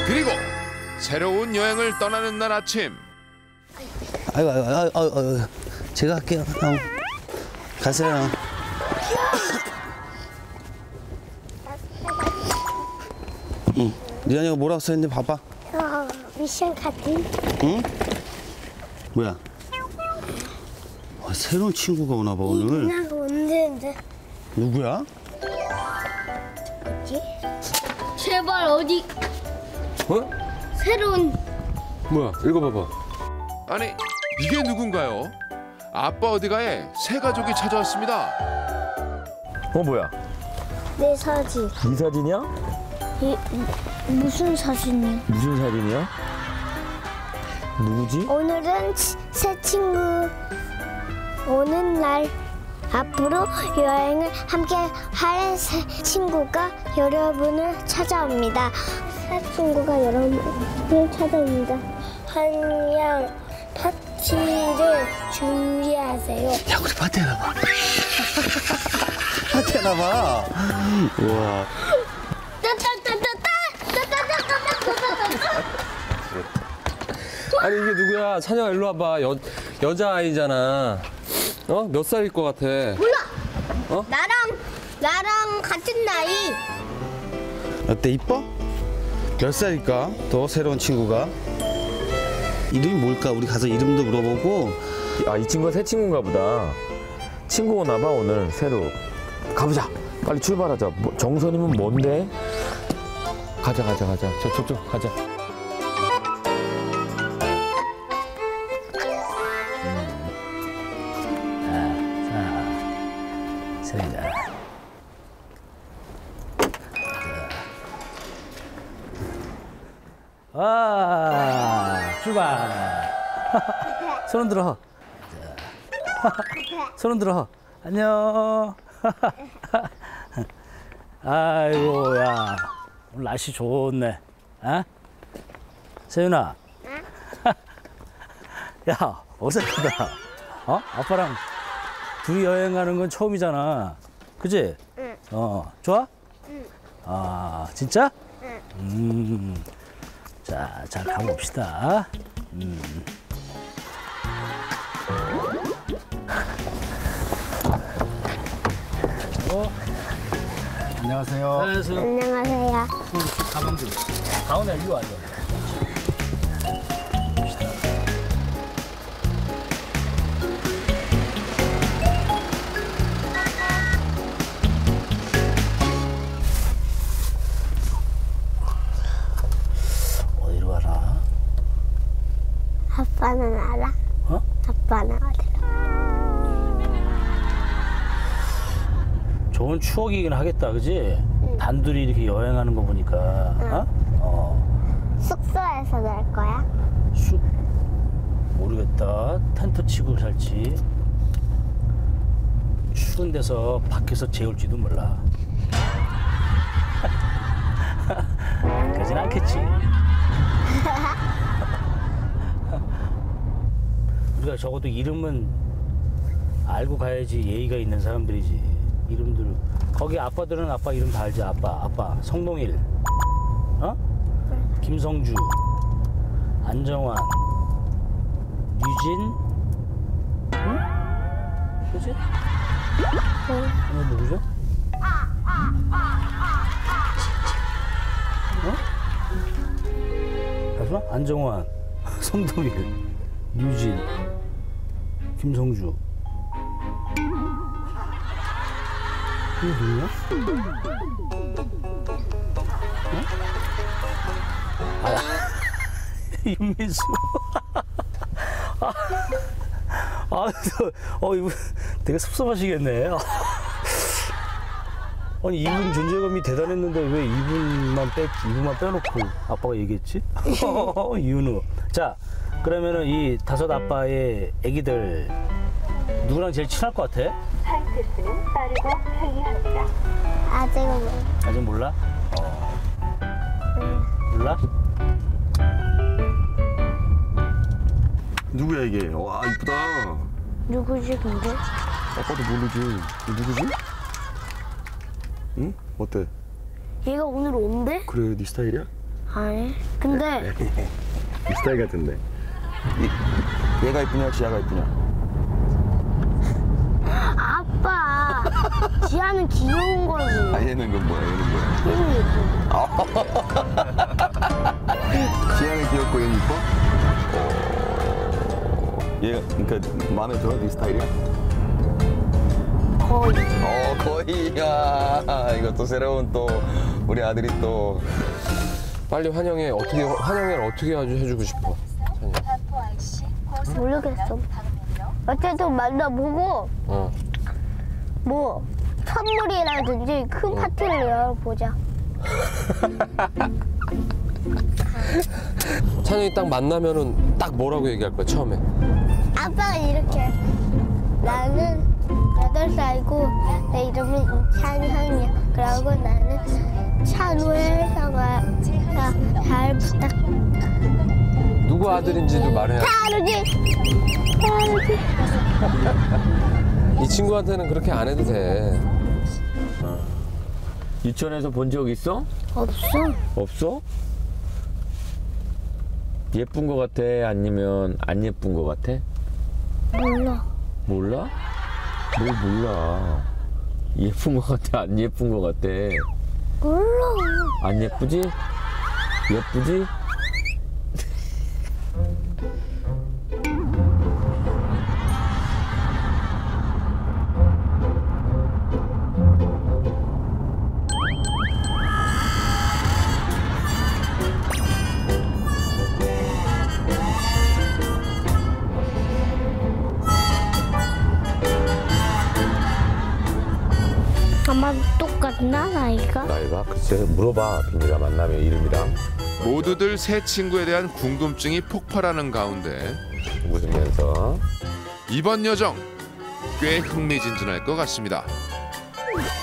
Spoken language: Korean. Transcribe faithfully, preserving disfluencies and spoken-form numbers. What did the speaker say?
그리고 새로운 여행을 떠나는 날 아침. 아이고, 아이고, 아이고, 아이고, 아이고. 제가 할게요. 형. 가세요. 응. 리안이가 뭐라고 써있는데 봐봐. 어, 미션 같은. 응? 뭐야? 와, 새로운 친구가 오나 봐, 오늘. 누나가 온대는데. 누구야? 뭐지? 제발 어디 어? 새로운. 뭐야? 읽어봐봐. 아니, 이게 누군가요? 아빠 어디가에 새 가족이 찾아왔습니다. 어 뭐야? 내 사진. 네 사진이야? 이, 무슨 사진이야? 무슨 사진이야? 누구지? 오늘은 치- 새 친구 오는 날. 앞으로 여행을 함께 할 새 친구가 여러분을 찾아옵니다. 새 친구가 여러분을 찾아옵니다. 한양 파티를 준비하세요. 야, 우리 파티 해놔봐. 파티 해놔봐. 우와. 아니 이게 누구야? 찬영아 일로 와봐. 여 여자아이잖아. 어? 몇 살일 것 같아? 몰라. 나랑 나랑 같은 나이. 어때, 이뻐? 몇 살일까? 더 새로운 친구가? 이름이 뭘까? 우리 가서 이름도 물어보고. 아, 이 친구가 새 친구인가 보다. 친구 오나 봐 오늘 새로. 가보자. 빨리 출발하자. 뭐, 정선이면 뭔데? 가자 가자 가자. 저 저쪽 가자. 세자. 아, 출발. 손 들어. 손 들어. 안녕. 아이고, 야. 오늘 날씨 좋네. 어? 세윤아. 야, 어색하다. 어? 아빠랑 둘이 여행 가는 건 처음이잖아. 그지? 응. 어, 좋아? 응. 아, 진짜? 응. 음. 자, 잘 가봅시다. 음. 어? 안녕하세요. 안녕하세요. 안녕하세요. 가방 좀. 가운데 일로 와줘. 어디로 가나? 아빠는 알아? 어? 아빠는 어디로? 좋은 추억이긴 하겠다, 그지? 단둘이 이렇게 여행하는 거 보니까. 어? 어. 숙소에서 잘 거야? 쑥 모르겠다. 텐트 치고 살지. 추운 데서 밖에서 재울지도 몰라. 그러진 않겠지. 우리가 적어도 이름은 알고 가야지 예의가 있는 사람들이지. 이름들 거기 아빠들은 아빠 이름 다 알지. 아빠 아빠 성동일, 어? 김성주, 안정환, 유진, 응? 그지? 어, 이거 누구죠? 어? 잠시만. 안정환, 성동일, 유진, 김성주. 이게 누구야? 어? 아, 윤민수. 아, 아, 저, 어, 이분 되게 섭섭하시겠네. 아니, 이분 존재감이 대단했는데 왜 이분만 빼, 이분만 빼놓고 아빠가 얘기했지? 이윤우. 자, 그러면은 이 다섯 아빠의 애기들 누구랑 제일 친할 것 같아? 하이패스는 빠르고 편리합니다. 아직은 몰라. 아직 몰라? 어. 몰라? 누구야 이게? 와 이쁘다. 누구지 근데? 아빠도 모르지. 누구지? 응? 어때? 얘가 오늘 온대? 그래 네 스타일이야? 아니. 근데 스타일 같은데. 이, 얘가 이쁘냐, 지아가 이쁘냐? 아빠 지아는 귀여운 거지. 아, 얘는 그 뭐야, 얘는 뭐야? 얘는 예쁘. 지아는 귀엽고 얘는 이뻐? 어... 얘, 그러니까 마음에 들어? 네 스타일이야? 거의. 어, 거의야. 이것도 새로운 또 우리 아들이 또 빨리 환영해. 어떻게 환영회를 어떻게 아주 해주고 싶어. 모르겠어. 어쨌든 만나보고 어. 뭐 선물이라든지 큰 파티를 열어보자. 찬영이 딱 만나면은 딱 뭐라고 얘기할 거야 처음에. 아빠가 이렇게 나는 여덟 살이고 내 이름은 찬형이야. 그리고 나는 찬우의 형아 잘 부탁. 누구 아들인지도 말해야. 다르지. 다르지. 이 친구한테는 그렇게 안 해도 돼. 유치원에서 본 적 있어? 없어. 없어? 예쁜 거 같아? 아니면 안 예쁜 거 같아? 몰라. 몰라? 뭘 몰라? 예쁜 거 같아? 안 예쁜 거 같아? 몰라. 안 예쁘지? 예쁘지? 아마 똑같나 나이가? 나이가? 글쎄 물어봐. 빈이가 만나면 이름이랑 모두들 새 친구에 대한 궁금증이 폭발하는 가운데 웃으면서 이번 여정 꽤 흥미진진할 것 같습니다.